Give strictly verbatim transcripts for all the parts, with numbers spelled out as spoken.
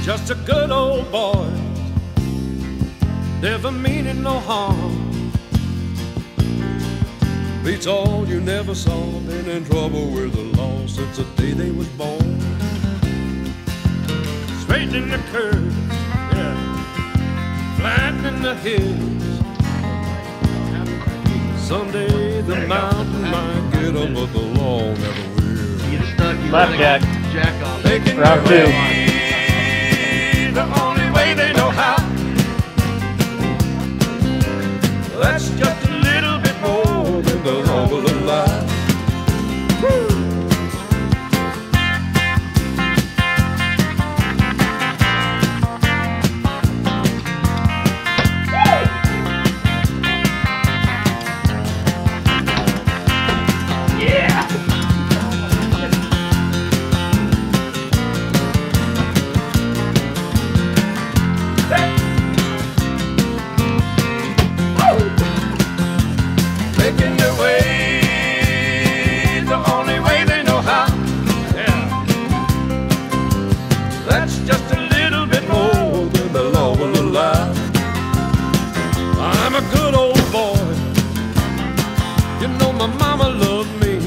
just a good old boy, never meaning no harm. Beats all you never saw, been in trouble with the law since the day they was born. Straightening the curve, yeah, flattening the hills. Someday the mountain might get up, but the law never will. You get stuck, you Left jack. Jack off. Round two. The only way they know how. That's just a little bit more than the law will allow. Woo! Making their way the only way they know how. Yeah, that's just a little bit more than the law will allow. I'm a good old boy, you know my mama loved me,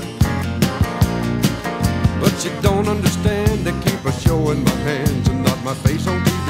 but she don't understand. They keep her showing my hands and not my face on T V.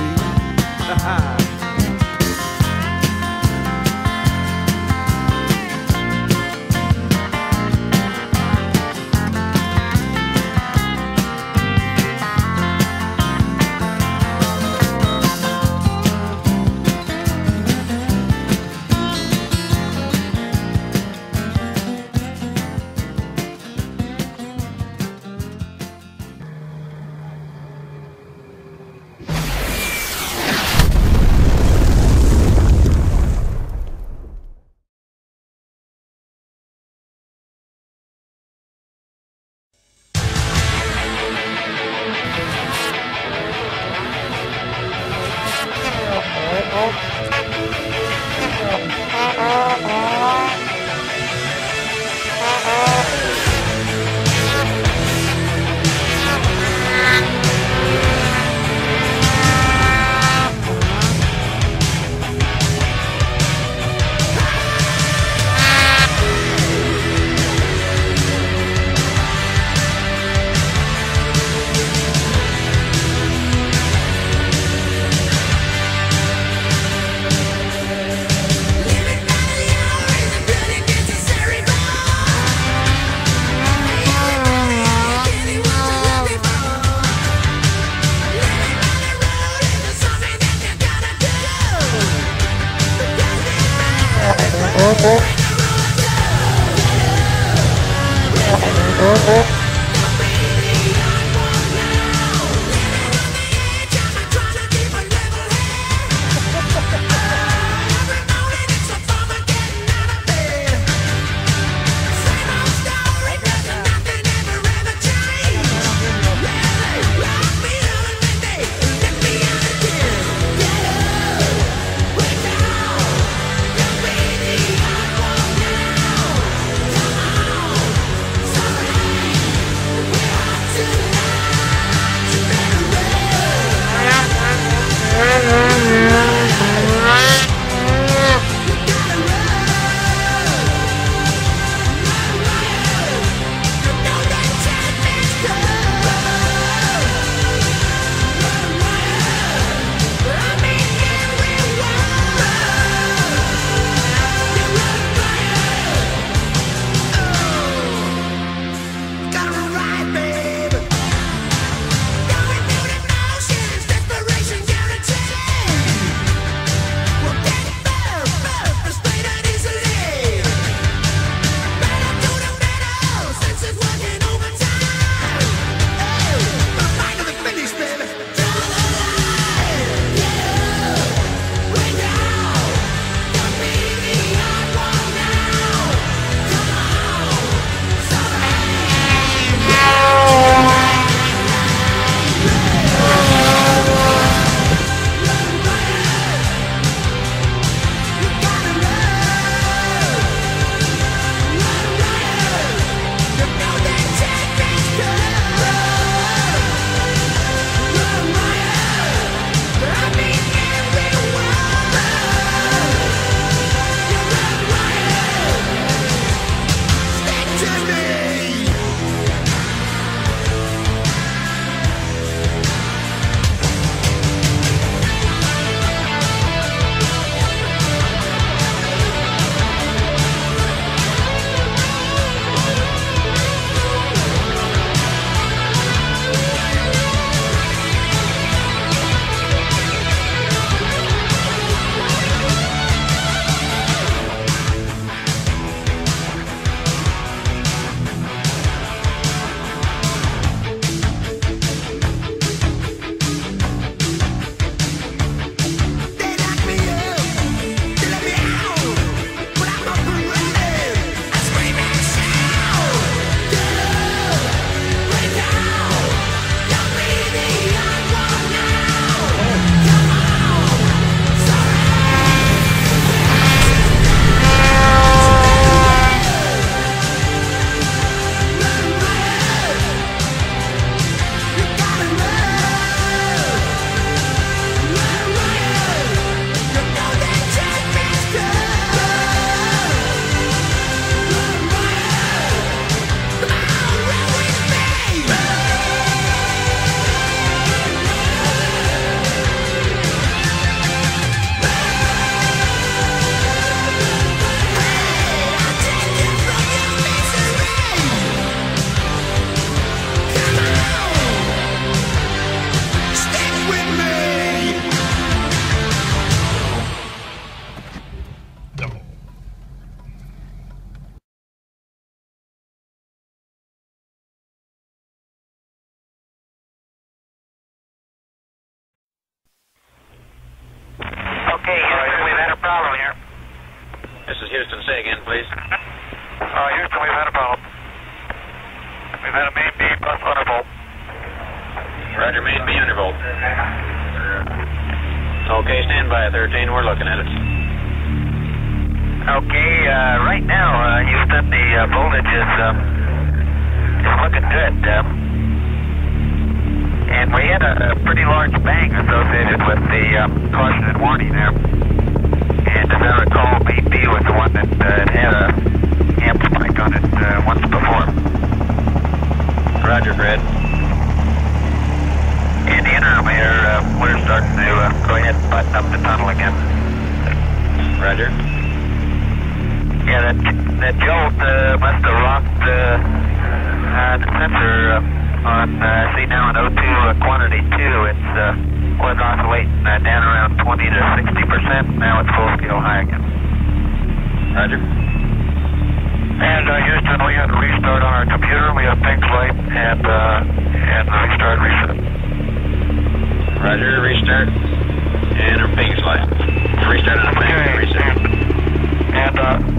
This is Houston. Say again, please. Uh, Houston, we've had a problem. We've had a main B plus undervolt. Roger, main B undervolt. Okay, stand by, thirteen. We're looking at it. Okay, uh, right now, uh, Houston, the uh, voltage is, um, is looking good. Um, and we had a, a pretty large bang associated with the um, caution and warning there. And as I recall, main B was the one that uh, had a amp spike on it uh, once before. Roger, Fred. And the interim here, uh, we're starting to uh, go ahead and button up the tunnel again. Roger. Yeah, that, that jolt uh, must have rocked uh, uh, the sensor uh, on, uh, see now in O two uh, quantity two, it's uh, was oscillating uh, down around twenty to sixty percent, now it's full scale high again. Roger. And uh, Houston, we had to restart on our computer, we have pink light and, uh, and restart reset. Roger, restart. And our pink light. Restart on a pink reset. And, uh,